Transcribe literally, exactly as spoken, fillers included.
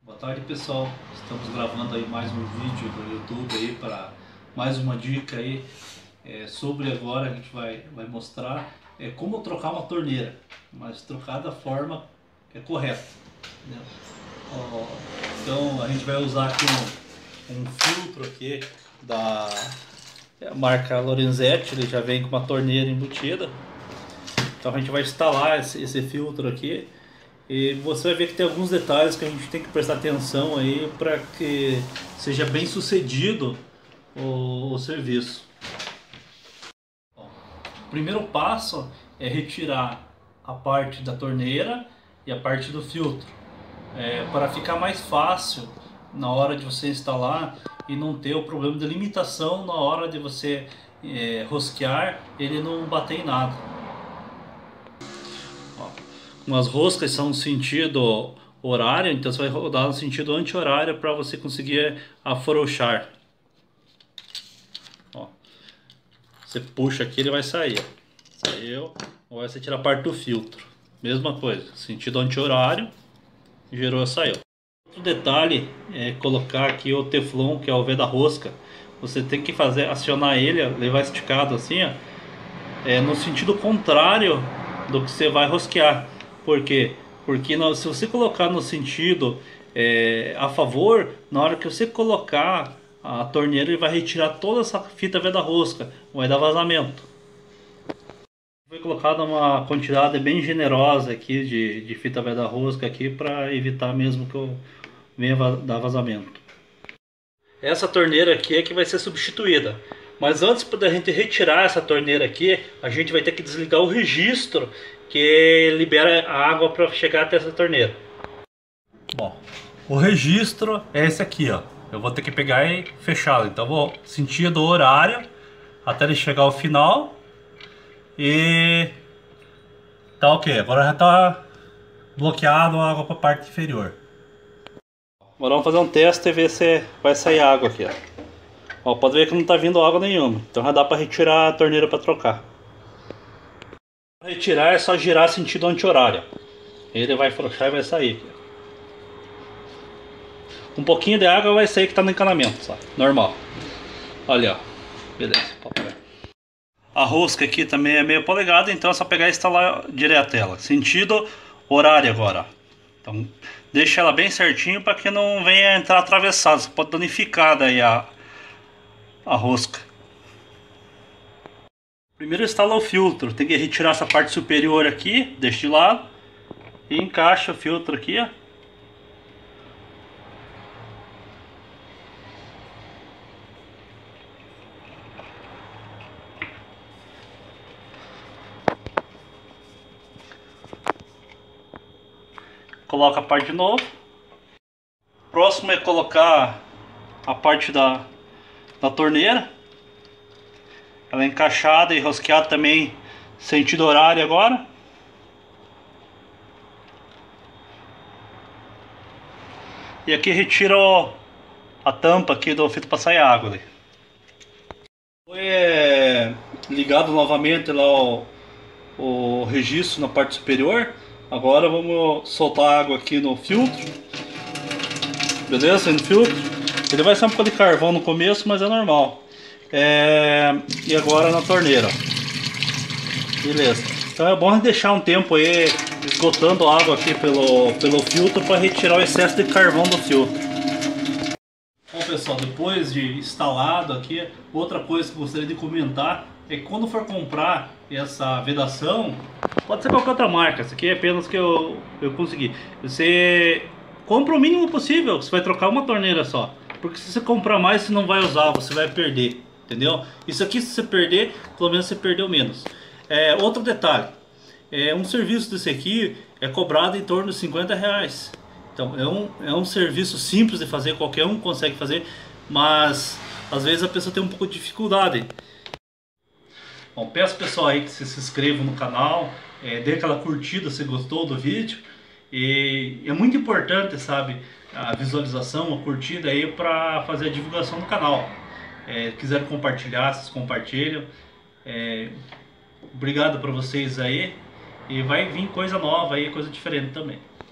Boa tarde, pessoal. Estamos gravando aí mais um vídeo do YouTube aí para mais uma dica aí é, sobre agora a gente vai, vai mostrar é, como trocar uma torneira, mas trocar da forma é, correta, entendeu? Ó, então a gente vai usar aqui um, um filtro aqui da marca Lorenzetti, ele já vem com uma torneira embutida. Então a gente vai instalar esse, esse filtro aqui. E você vai ver que tem alguns detalhes que a gente tem que prestar atenção aí para que seja bem sucedido o, o serviço. Bom, o primeiro passo é retirar a parte da torneira e a parte do filtro, é, para ficar mais fácil na hora de você instalar e não ter o problema de limitação na hora de você é, rosquear, ele não bater em nada. Umas roscas são no sentido horário, então você vai rodar no sentido anti-horário para você conseguir afrouxar. Ó, você puxa aqui, ele vai sair. Saiu. Agora você tira a parte do filtro. Mesma coisa, sentido anti-horário, gerou, saiu. Outro detalhe é colocar aqui o teflon, que é o V da rosca. Você tem que fazer, acionar ele, levar esticado assim, ó, é, no sentido contrário do que você vai rosquear. Por quê? Porque no, se você colocar no sentido é, a favor, na hora que você colocar a torneira, ele vai retirar toda essa fita veda-rosca, vai dar vazamento. Foi colocada uma quantidade bem generosa aqui de, de fita veda-rosca aqui para evitar mesmo que eu venha dar vazamento. Essa torneira aqui é que vai ser substituída. Mas antes da gente retirar essa torneira aqui, a gente vai ter que desligar o registro que libera a água para chegar até essa torneira. Bom, o registro é esse aqui, ó. Eu vou ter que pegar e fechá-lo. Então eu vou sentir do horário até ele chegar ao final. E tá ok. Agora já tá bloqueado a água para a parte inferior. Agora vamos fazer um teste e ver se vai sair água aqui, ó. Ó, pode ver que não está vindo água nenhuma, então já dá para retirar a torneira para trocar. Para retirar é só girar sentido anti-horário. Ele vai afrouxar e vai sair. Um pouquinho de água vai sair que está no encanamento, sabe? Normal. Olha, ó. Beleza. A rosca aqui também é meio polegada, então é só pegar e instalar direto ela. Sentido horário agora. Então deixa ela bem certinho para que não venha entrar atravessado. Você pode danificar daí a a rosca. Primeiro instala o filtro, tem que retirar essa parte superior aqui, deste lado, e encaixa o filtro aqui, ó. Coloca a parte de novo. Próximo é colocar a parte da da torneira, ela é encaixada e rosqueada também, sentido horário agora. E aqui retira o, a tampa aqui do filtro para sair água ali. Foi é, ligado novamente lá o, o registro na parte superior. Agora vamos soltar água aqui no filtro. Beleza? No filtro. Ele vai ser um pouco de carvão no começo, mas é normal. É... E agora na torneira. Beleza. Então é bom deixar um tempo aí esgotando a água aqui pelo, pelo filtro para retirar o excesso de carvão do filtro. Bom, pessoal, depois de instalado aqui, outra coisa que eu gostaria de comentar é que quando for comprar essa vedação, pode ser qualquer outra marca, essa aqui é apenas que eu, eu consegui. Você compra o mínimo possível, você vai trocar uma torneira só. Porque se você comprar mais, você não vai usar, você vai perder, entendeu? Isso aqui, se você perder, pelo menos você perdeu menos. É, outro detalhe, é, um serviço desse aqui é cobrado em torno de cinquenta reais. Então é um, é um serviço simples de fazer, qualquer um consegue fazer, mas às vezes a pessoa tem um pouco de dificuldade. Bom, peço pessoal aí que se, se inscrevam no canal, é, dê aquela curtida se gostou do vídeo. E é muito importante, sabe, a visualização, a curtida aí para fazer a divulgação do canal. É, quiser compartilhar, vocês compartilham. É, obrigado para vocês aí. E vai vir coisa nova aí, coisa diferente também.